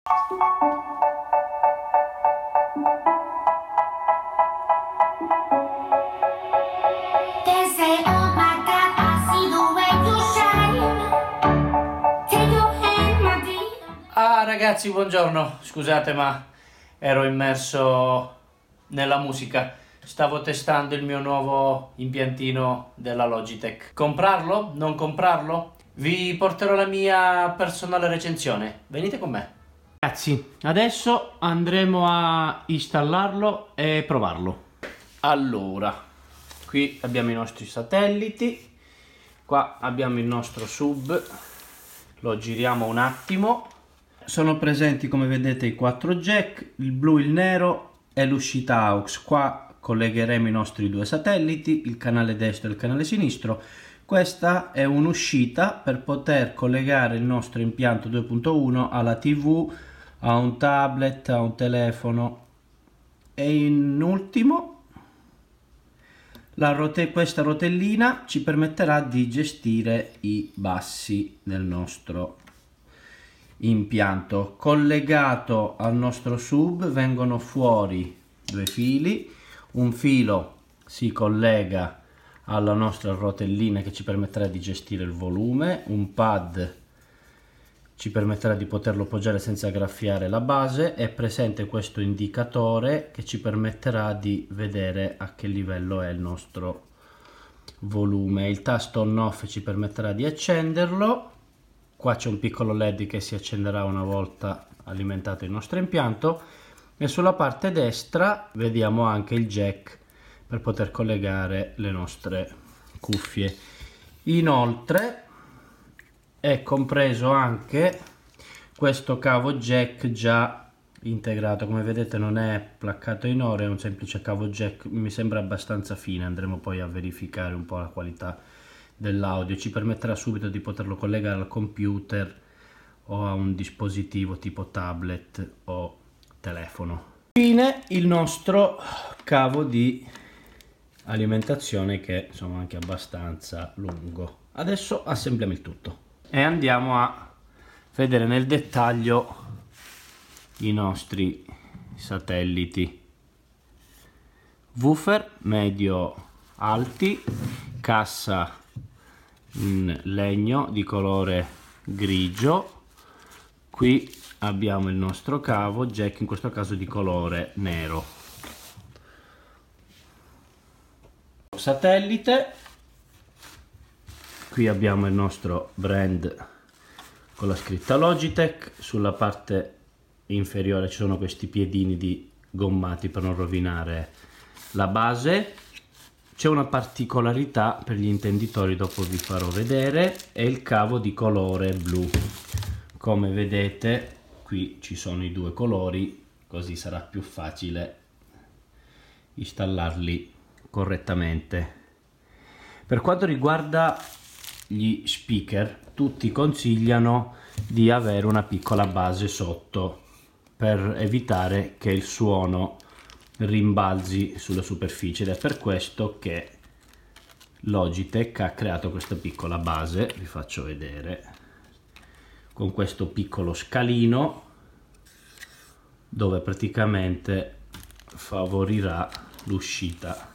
Ah ragazzi, buongiorno, scusate ma ero immerso nella musica, stavo testando il mio nuovo impiantino della Logitech. Comprarlo? Non comprarlo? Vi porterò la mia personale recensione, venite con me. Ragazzi, adesso andremo a installarlo e provarlo. Allora, qui abbiamo i nostri satelliti, qua abbiamo il nostro sub, lo giriamo un attimo. Sono presenti, come vedete, i 4 jack, il blu, il nero e l'uscita AUX. Qua collegheremo i nostri due satelliti, il canale destro e il canale sinistro. Questa è un'uscita per poter collegare il nostro impianto 2.1 alla TV, a un tablet, a un telefono. E in ultimo, questa rotellina ci permetterà di gestire i bassi del nostro impianto. Collegato al nostro sub vengono fuori due fili, un filo si collega alla nostra rotellina che ci permetterà di gestire il volume, un pad ci permetterà di poterlo poggiare senza graffiare la base. È presente questo indicatore che ci permetterà di vedere a che livello è il nostro volume. Il tasto on off ci permetterà di accenderlo. Qua c'è un piccolo LED che si accenderà una volta alimentato il nostro impianto, e sulla parte destra vediamo anche il jack per poter collegare le nostre cuffie. Inoltre è compreso anche questo cavo jack già integrato, come vedete non è placcato in oro, è un semplice cavo jack, mi sembra abbastanza fine, andremo poi a verificare un po' la qualità dell'audio. Ci permetterà subito di poterlo collegare al computer o a un dispositivo tipo tablet o telefono. Infine il nostro cavo di alimentazione, che insomma anche abbastanza lungo. Adesso assembliamo il tutto e andiamo a vedere nel dettaglio i nostri satelliti. Woofer medio alti, cassa in legno di colore grigio. Qui abbiamo il nostro cavo jack, in questo caso di colore nero. Satellite, qui abbiamo il nostro brand con la scritta Logitech. Sulla parte inferiore ci sono questi piedini di gommati per non rovinare la base. C'è una particolarità per gli intenditori, dopo vi farò vedere, è il cavo di colore blu. Come vedete qui ci sono i due colori, così sarà più facile installarli correttamente. Per quanto riguarda gli speaker, tutti consigliano di avere una piccola base sotto per evitare che il suono rimbalzi sulla superficie, ed è per questo che Logitech ha creato questa piccola base. Vi faccio vedere con questo piccolo scalino dove praticamente favorirà l'uscita.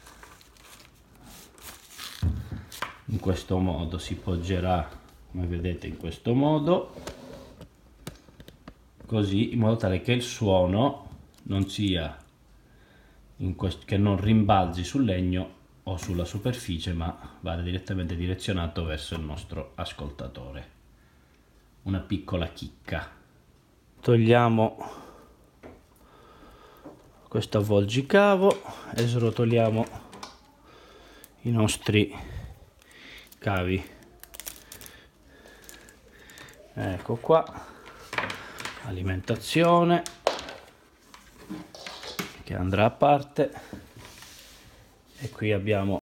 In questo modo si poggerà, come vedete, in questo modo, così, in modo tale che il suono non sia che non rimbalzi sul legno o sulla superficie, ma vada direttamente direzionato verso il nostro ascoltatore. Una piccola chicca. Togliamo questo avvolgicavo e srotoliamo i nostri cavi. Ecco qua, alimentazione che andrà a parte, e qui abbiamo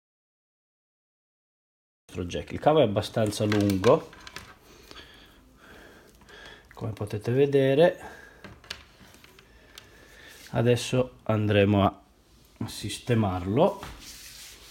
il nostro jack. Il cavo è abbastanza lungo, come potete vedere. Adesso andremo a sistemarlo.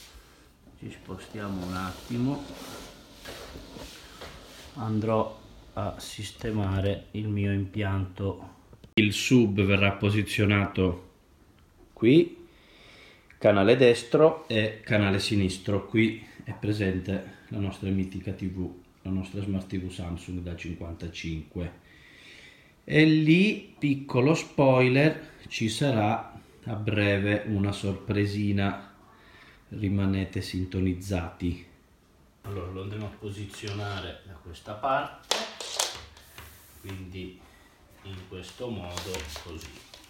Ci spostiamo un attimo. Andrò a sistemare il mio impianto. Il sub verrà posizionato qui, canale destro e canale sinistro. Qui è presente la nostra mitica TV, la nostra Smart TV Samsung da 55. E lì, piccolo spoiler, ci sarà a breve una sorpresina, rimanete sintonizzati. Allora lo andiamo a posizionare da questa parte, quindi in questo modo, così.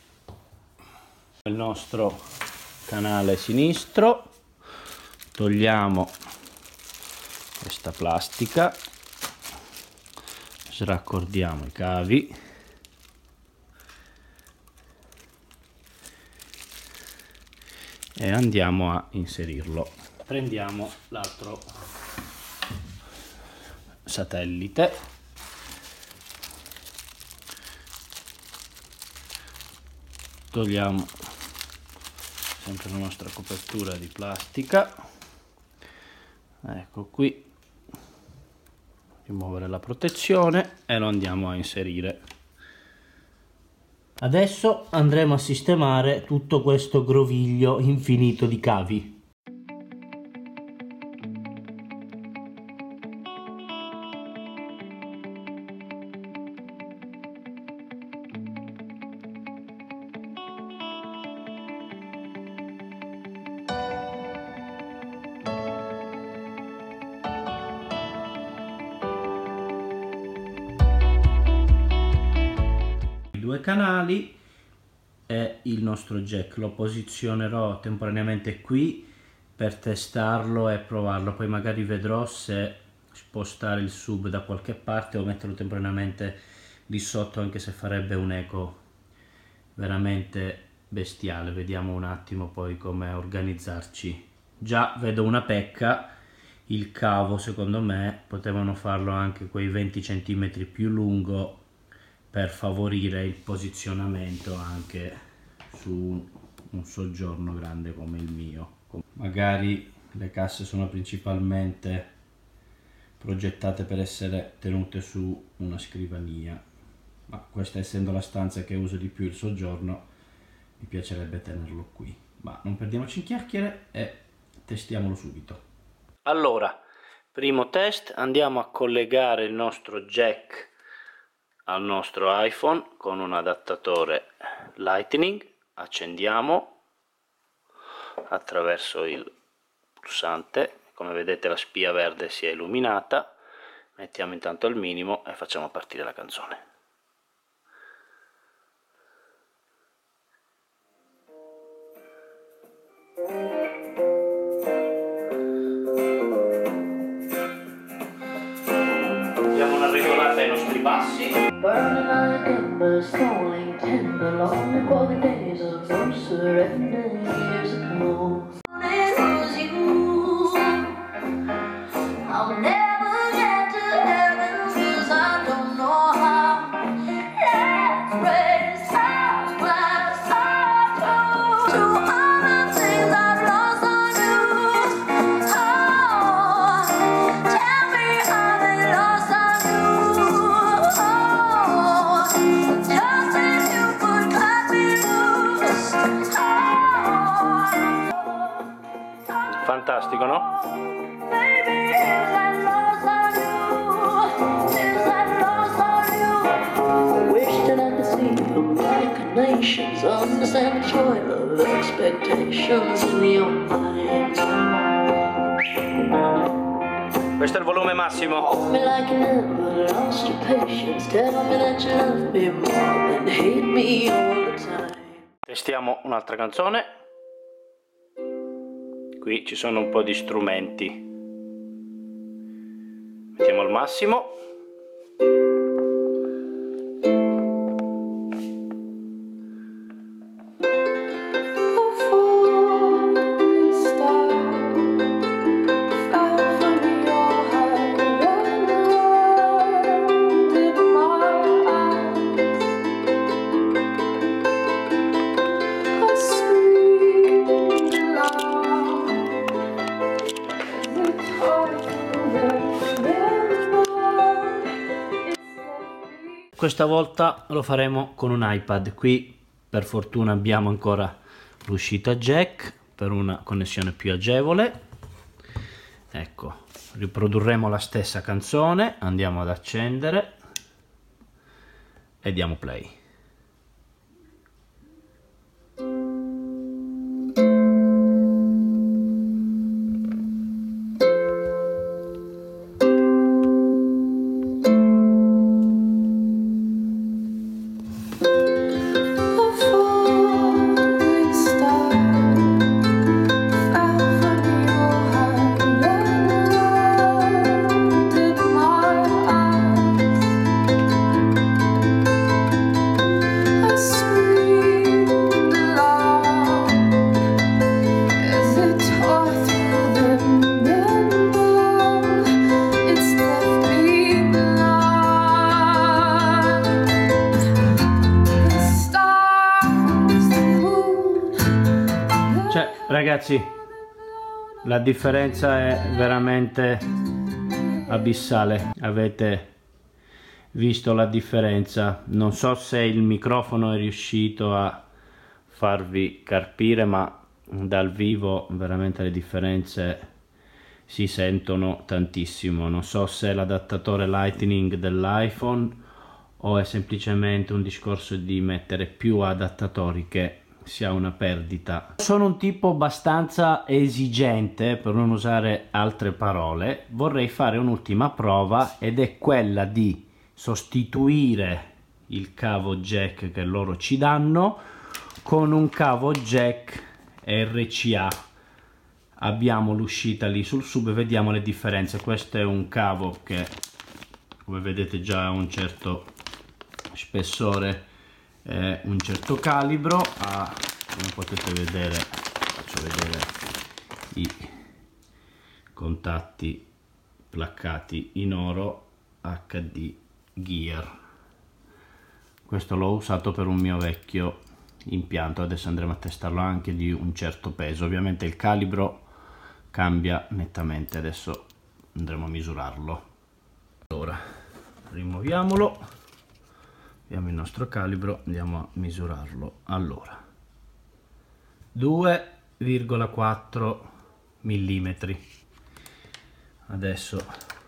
Il nostro canale sinistro, togliamo questa plastica, sraccordiamo i cavi e andiamo a inserirlo. Prendiamo l'altro satellite, togliamo sempre la nostra copertura di plastica, ecco qui, rimuovere la protezione e lo andiamo a inserire. Adesso andremo a sistemare tutto questo groviglio infinito di cavi. Due canali e il nostro jack lo posizionerò temporaneamente qui per testarlo e provarlo, poi magari vedrò se spostare il sub da qualche parte o metterlo temporaneamente lì sotto, anche se farebbe un eco veramente bestiale. Vediamo un attimo poi come organizzarci. Già vedo una pecca: il cavo secondo me potevano farlo anche quei 20 cm più lungo per favorire il posizionamento anche su un soggiorno grande come il mio. Magari le casse sono principalmente progettate per essere tenute su una scrivania, ma questa essendo la stanza che uso di più il soggiorno, mi piacerebbe tenerlo qui. Ma non perdiamoci in chiacchiere e testiamolo subito. Allora, primo test, andiamo a collegare il nostro jack al nostro iPhone con un adattatore Lightning. Accendiamo attraverso il pulsante, come vedete la spia verde si è illuminata. Mettiamo intanto al minimo e facciamo partire la canzone. Diamo una regolata ai nostri passi. Burning like embers, falling tender, long before the days of no surrender years ago. It was you. I'll never get to heaven 'cause I don't know how. Let's raise our glass up to all the things I've lost on you. Oh, tell me how they lost on you. Oh, just as you could cut me loose. Oh. Fantastico, no? Understand the joy of expectations in your mind. Questo è il volume massimo. Testiamo un'altra canzone. Qui ci sono un po' di strumenti. Mettiamo al massimo. questa volta lo faremo con un iPad. Qui per fortuna abbiamo ancora l'uscita jack per una connessione più agevole. Ecco, riprodurremo la stessa canzone, andiamo ad accendere e diamo play. Ragazzi, la differenza è veramente abissale. Avete visto la differenza? Non so se il microfono è riuscito a farvi capire, ma dal vivo veramente le differenze si sentono tantissimo. Non so se è l'adattatore Lightning dell'iPhone o è semplicemente un discorso di mettere più adattatori che si ha una perdita. Sono un tipo abbastanza esigente, per non usare altre parole. Vorrei fare un'ultima prova ed è quella di sostituire il cavo jack che loro ci danno con un cavo jack RCA. Abbiamo l'uscita lì sul sub e vediamo le differenze. Questo è un cavo che, come vedete, già ha un certo spessore, un certo calibro, come potete vedere, faccio vedere i contatti placcati in oro HD Gear. Questo l'ho usato per un mio vecchio impianto, adesso andremo a testarlo anche di un certo peso. Ovviamente il calibro cambia nettamente, adesso andremo a misurarlo. Allora rimuoviamolo, abbiamo il nostro calibro, andiamo a misurarlo. Allora 2,4 mm. Adesso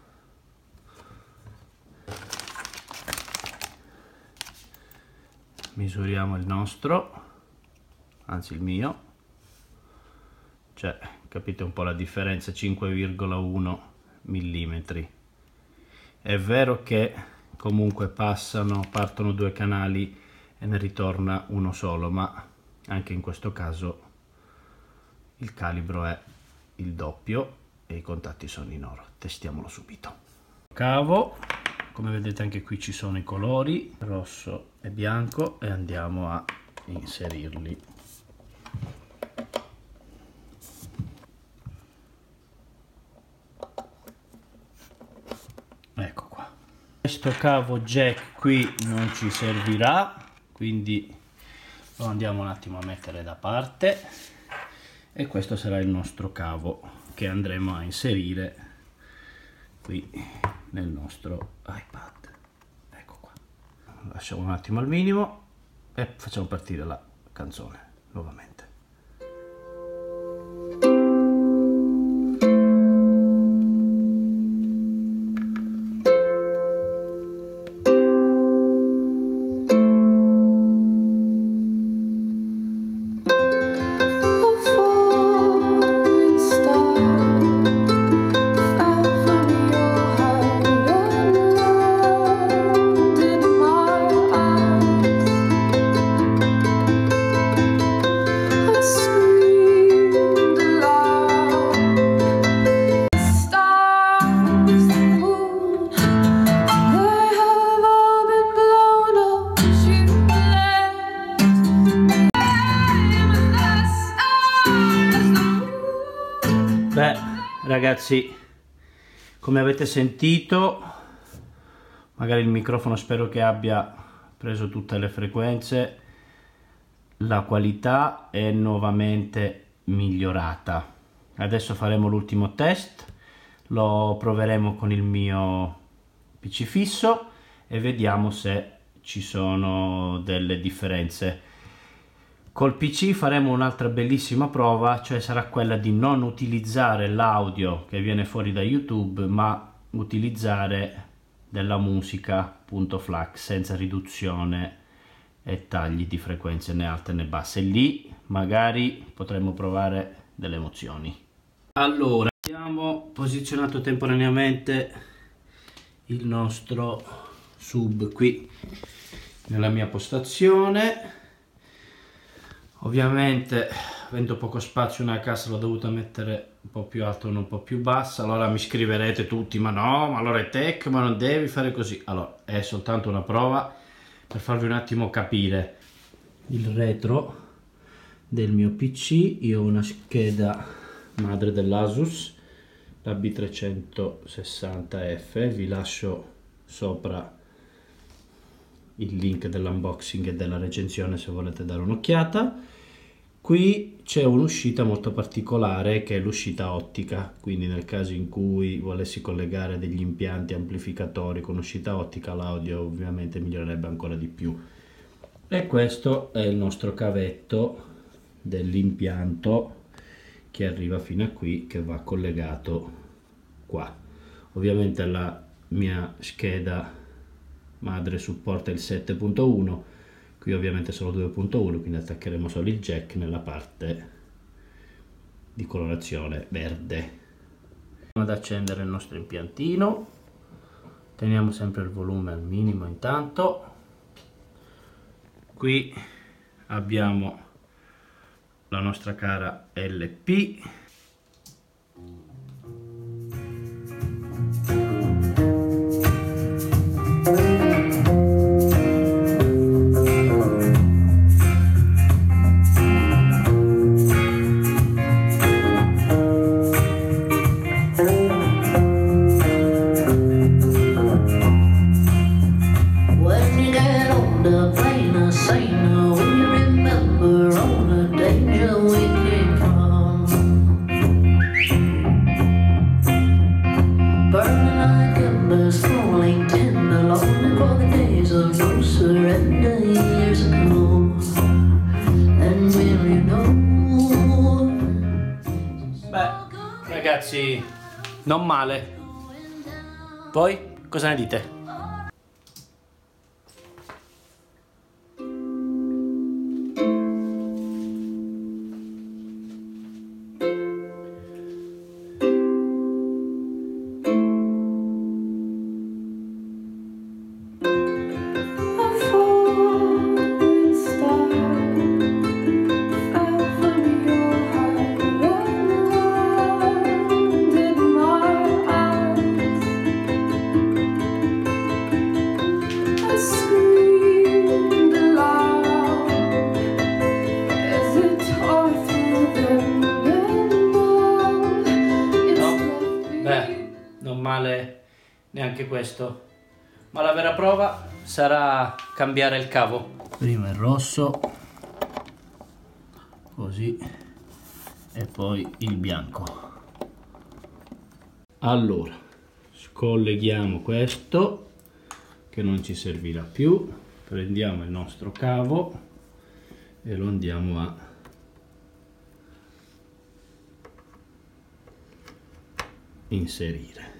misuriamo il nostro, anzi il mio, cioè capite un po' la differenza, 5,1 mm. È vero che comunque partono due canali e ne ritorna uno solo, ma anche in questo caso il calibro è il doppio e i contatti sono in oro. Testiamolo subito. Cavo, come vedete anche qui ci sono i colori rosso e bianco e andiamo a inserirli. Ecco qua. Questo cavo jack qui non ci servirà, quindi lo andiamo un attimo a mettere da parte e questo sarà il nostro cavo che andremo a inserire qui nel nostro iPad. Ecco qua. Lasciamo un attimo al minimo e facciamo partire la canzone nuovamente. Beh, ragazzi, come avete sentito, magari il microfono spero che abbia preso tutte le frequenze, la qualità è nuovamente migliorata. Adesso faremo l'ultimo test, lo proveremo con il mio PC fisso e vediamo se ci sono delle differenze. Col PC faremo un'altra bellissima prova, cioè sarà quella di non utilizzare l'audio che viene fuori da YouTube, ma utilizzare della musica .FLAC senza riduzione e tagli di frequenze né alte né basse. Lì magari potremmo provare delle emozioni. Allora, abbiamo posizionato temporaneamente il nostro sub qui nella mia postazione. Ovviamente, avendo poco spazio nella cassa, l'ho dovuta mettere un po' più alta e un po' più bassa. Allora mi scriverete tutti: ma no, ma allora è tech, ma non devi fare così. Allora, è soltanto una prova per farvi un attimo capire il retro del mio PC. Io ho una scheda madre dell'Asus, la B360F, vi lascio sopra il link dell'unboxing e della recensione se volete dare un'occhiata. Qui c'è un'uscita molto particolare che è l'uscita ottica, quindi nel caso in cui volessi collegare degli impianti amplificatori con uscita ottica, l'audio ovviamente migliorerebbe ancora di più. E questo è il nostro cavetto dell'impianto che arriva fino a qui, che va collegato qua. Ovviamente la mia scheda madre supporta il 7.1, qui ovviamente solo 2.1, quindi attaccheremo solo il jack nella parte di colorazione verde. Ad accendere il nostro impiantino, teniamo sempre il volume al minimo intanto. Qui abbiamo la nostra cara LP. Ragazzi, non male. Poi cosa ne dite? Non male neanche questo, ma la vera prova sarà cambiare il cavo. Prima il rosso, così, e poi il bianco. Allora, scolleghiamo questo che non ci servirà più, prendiamo il nostro cavo e lo andiamo a inserire.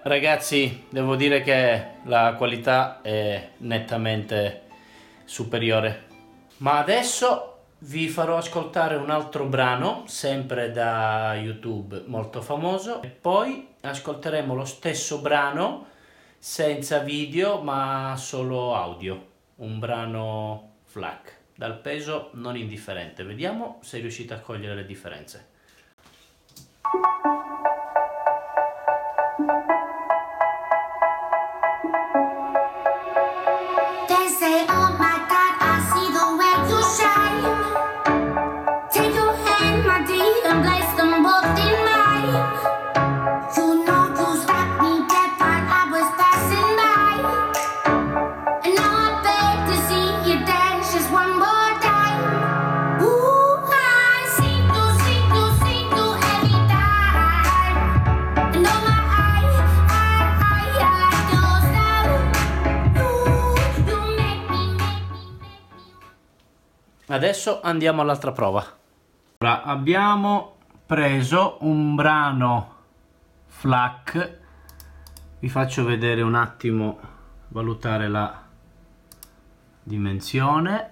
Ragazzi, devo dire che la qualità è nettamente superiore. Ma adesso vi farò ascoltare un altro brano, sempre da YouTube, molto famoso, e poi ascolteremo lo stesso brano senza video ma solo audio, un brano FLAC, dal peso non indifferente. Vediamo se riuscite a cogliere le differenze. Adesso andiamo all'altra prova. Ora abbiamo preso un brano FLAC, vi faccio vedere un attimo, valutare la dimensione.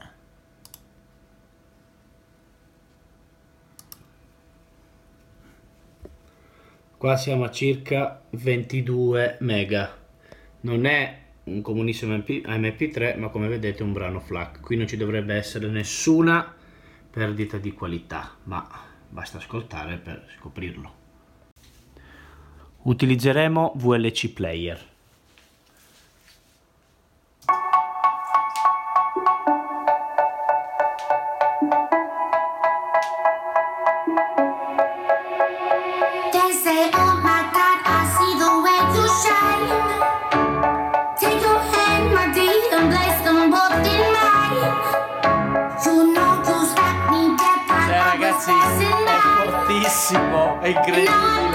Qua siamo a circa 22 mega, non è un comunissimo MP3, ma come vedete è un brano FLAC. Qui non ci dovrebbe essere nessuna perdita di qualità, ma basta ascoltare per scoprirlo. Utilizzeremo VLC Player. È fortissimo, è incredibile.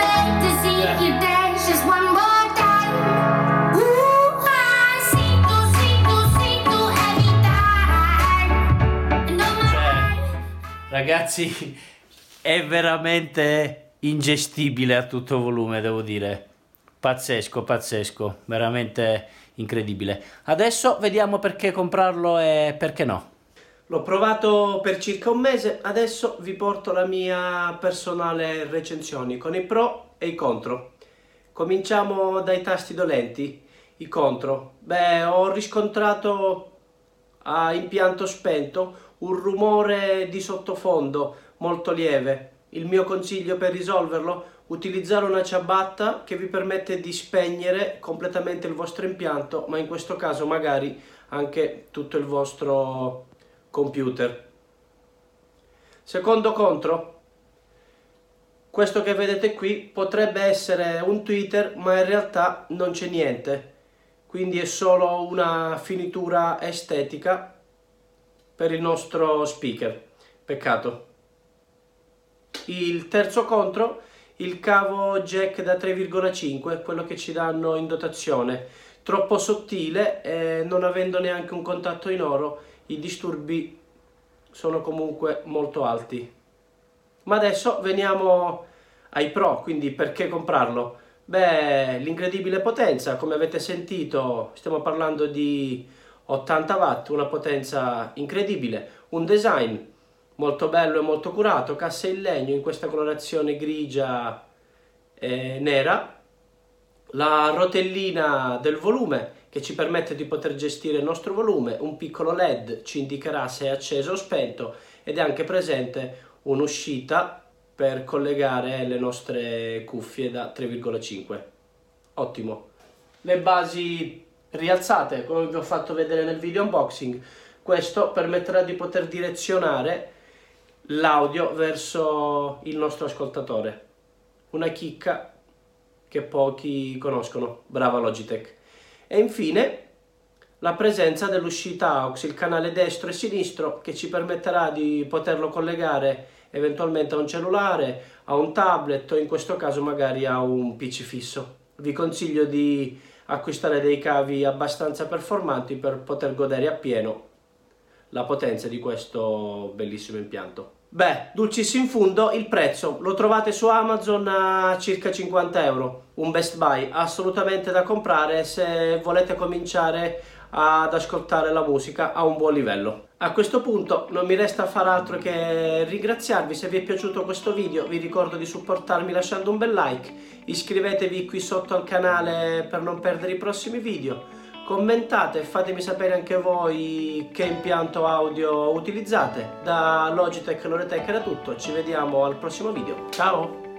Ragazzi, è veramente ingestibile a tutto volume, devo dire. Pazzesco, pazzesco, veramente incredibile. Adesso vediamo perché comprarlo e perché no. L'ho provato per circa un mese, adesso vi porto la mia personale recensione con i pro e i contro. Cominciamo dai tasti dolenti, i contro. Beh, ho riscontrato a impianto spento un rumore di sottofondo molto lieve. Il mio consiglio per risolverlo? Utilizzare una ciabatta che vi permette di spegnere completamente il vostro impianto, ma in questo caso magari anche tutto il vostro computer. Secondo contro, questo che vedete qui potrebbe essere un tweeter, ma in realtà non c'è niente, quindi è solo una finitura estetica per il nostro speaker. Peccato. Il terzo contro, il cavo jack da 3,5, quello che ci danno in dotazione, troppo sottile e non avendo neanche un contatto in oro, i disturbi sono comunque molto alti. Ma adesso veniamo ai pro, quindi perché comprarlo? Beh, l'incredibile potenza, come avete sentito, stiamo parlando di 80 watt, una potenza incredibile, un design molto bello e molto curato, casse in legno in questa colorazione grigia e nera, la rotellina del volume che ci permette di poter gestire il nostro volume, un piccolo LED ci indicherà se è acceso o spento ed è anche presente un'uscita per collegare le nostre cuffie da 3,5. Ottimo. Le basi rialzate, come vi ho fatto vedere nel video unboxing, questo permetterà di poter direzionare l'audio verso il nostro ascoltatore. Una chicca che pochi conoscono, brava Logitech. E infine la presenza dell'uscita AUX, il canale destro e sinistro, che ci permetterà di poterlo collegare eventualmente a un cellulare, a un tablet o in questo caso magari a un PC fisso. Vi consiglio di acquistare dei cavi abbastanza performanti per poter godere appieno la potenza di questo bellissimo impianto. Beh, dulcis in fundo, il prezzo lo trovate su Amazon a circa 50 euro, un best buy assolutamente da comprare se volete cominciare ad ascoltare la musica a un buon livello. A questo punto non mi resta far altro che ringraziarvi. Se vi è piaciuto questo video vi ricordo di supportarmi lasciando un bel like, iscrivetevi qui sotto al canale per non perdere i prossimi video. Commentate e fatemi sapere anche voi che impianto audio utilizzate. Da Logitech, Loretec era tutto, ci vediamo al prossimo video. Ciao!